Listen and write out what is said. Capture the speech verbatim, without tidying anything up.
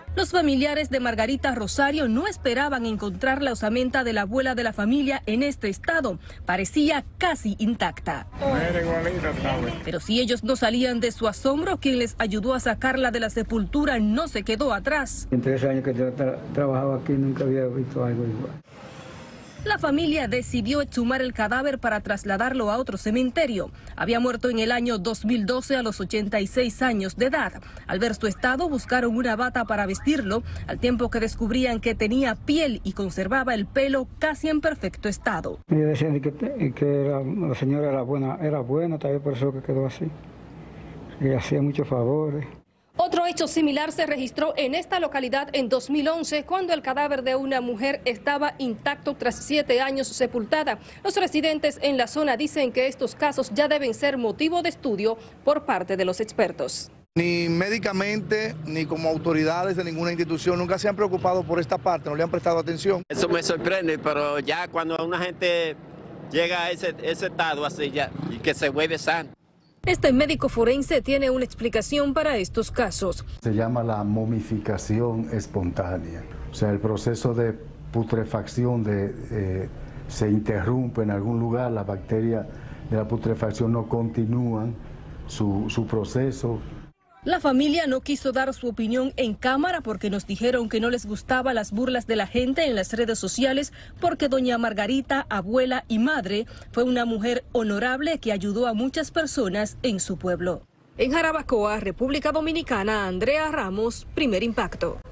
Los familiares de Margarita Rosario no esperaban encontrar la osamenta de la abuela de la familia en este estado. Parecía casi intacta. Pero si ellos no salían de su asombro, quien les ayudó a sacarla de la sepultura no se quedó atrás. En tres años que yo tra trabajaba aquí nunca había visto algo igual. La familia decidió exhumar el cadáver para trasladarlo a otro cementerio. Había muerto en el año dos mil doce a los ochenta y seis años de edad. Al ver su estado, buscaron una bata para vestirlo, al tiempo que descubrían que tenía piel y conservaba el pelo casi en perfecto estado. Y decían que, que era, la señora era buena, era buena, tal por eso que quedó así. Que hacía muchos favores. Otro hecho similar se registró en esta localidad en dos mil once, cuando el cadáver de una mujer estaba intacto tras siete años sepultada. Los residentes en la zona dicen que estos casos ya deben ser motivo de estudio por parte de los expertos. Ni médicamente, ni como autoridades de ninguna institución nunca se han preocupado por esta parte, no le han prestado atención. Eso me sorprende, pero ya cuando una gente llega a ese, ese estado así ya, y que se vuelve sano. Este médico forense tiene una explicación para estos casos. Se llama la momificación espontánea. O sea, el proceso de putrefacción de, eh, se interrumpe en algún lugar, las bacterias de la putrefacción no continúan su, su proceso. La familia no quiso dar su opinión en cámara porque nos dijeron que no les gustaban las burlas de la gente en las redes sociales, porque doña Margarita, abuela y madre, fue una mujer honorable que ayudó a muchas personas en su pueblo. En Jarabacoa, República Dominicana, Andrea Ramos, Primer Impacto.